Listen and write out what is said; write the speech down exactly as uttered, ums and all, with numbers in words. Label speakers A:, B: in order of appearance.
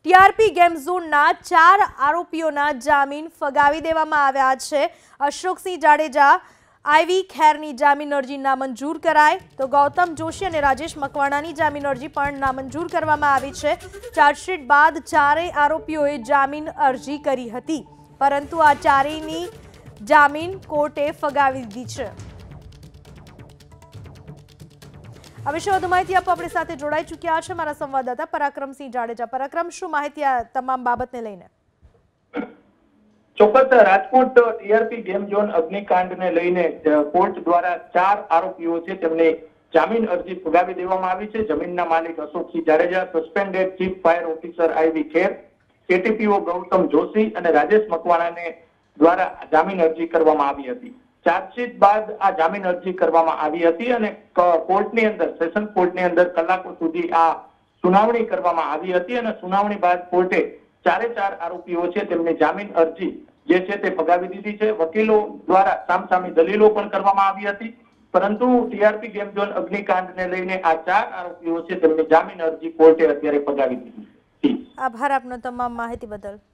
A: TRP game ઝોનના ચાર આરોપીઓના જામીન ફગાવી દેવામાં આવ્યા છે। અશોકસિંહ જાડેજા, આઈવી ખેરની જામીન અરજી નામંજૂર કરાઈ, તો ગૌતમ જોશી અને રાજેશ મકવાણાની જામીન અરજી પણ નામંજૂર કરવામાં આવી છે। ચાર્જશીટ બાદ ચારેય આરોપીઓએ જામીન અરજી કરી હતી, પરંતુ આ ચારેયની જામીન કોર્ટે ફગાવી દીધી છે। આ વિશે વધુ માહિતી આપવા આપણી સાથે જોડાઈ ચૂક્યા છે મારા સંવાદદાતા પરાક્રમસિંહ જાડેજા। પરાક્રમ, શું માહિતી આ તમામ બાબતને લઈને?
B: ચોક્કસ રાજકોટ ટીઆરપી ગેમ ઝોન અગ્નિકાંડને લઈને કોર્ટ દ્વારા ચાર આરોપીઓ છે તેમને જામીન અરજી ફગાવી દેવામાં આવી છે। જમીનના માલિક Ashoksinh Jadeja, suspended chief fire officer IV Kher, ATPO Gautam Joshi અને રાજેશ મકવાણાને દ્વારા જામીન અરજી કરવામાં આવી હતી। ચાર્જશીટ બાદ આ જામીન અરજી કરવામાં આવી હતી અને કોર્ટની અંદર સેશન કોર્ટની અંદર કલાકો સુધી આ સુનાવણી કરવામાં આવી હતી અને સુનાવણી બાદ કોર્ટે ચારે ચાર આરોપીઓ છે તેમની જામીન અરજી જે છે તે ફગાવી દીધી છે। વકીલો દ્વારા સામસામી દલીલો પણ કરવામાં આવી હતી, પરંતુ ટીઆરપી ગેમ ઝોન અગ્નિકાંડને લઈને આ ચાર આરોપીઓ છે તેમની જામીન અરજી કોર્ટે અત્યારે ફગાવી દીધી છે।
A: આભાર આપનો તમામ માહિતી બદલ।